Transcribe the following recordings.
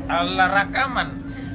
ala rakaman.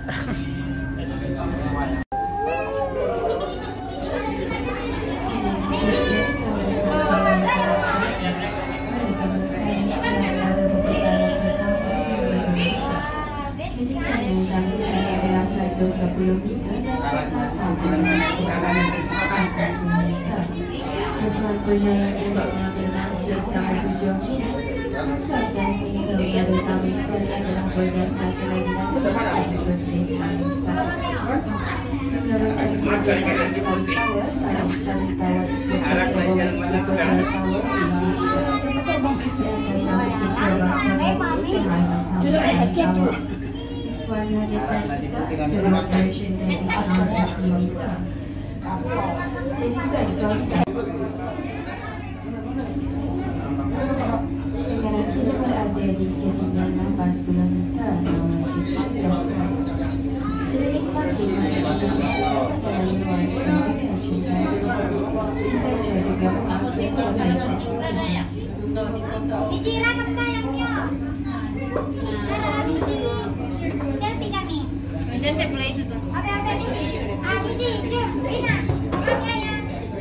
Biji ragam tayangnya. Ada biji. Selfie kami. Jangan mulai itu tuh. Apa biji? Biji, jom, Rina. Kami ya.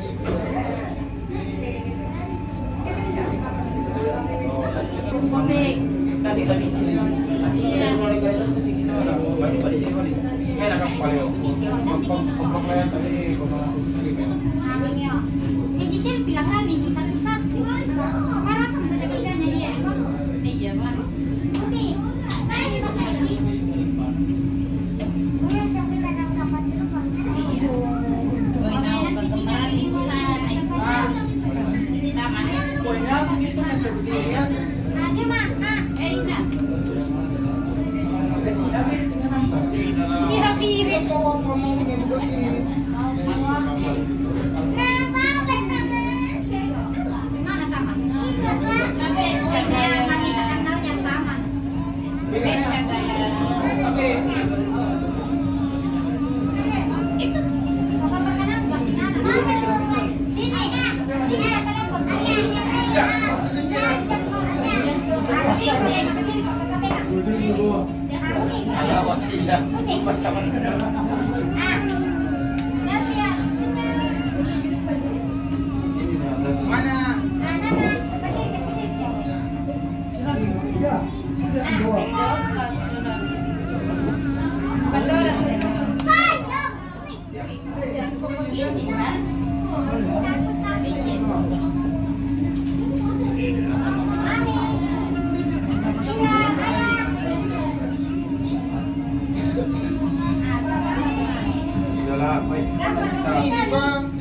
Tadi. Iya. Biji selfie lah kan, biji satu-satu. Marakam saja kerjanya dia. Iya, Pak. Oke. Mari kita selfie. Ini bang.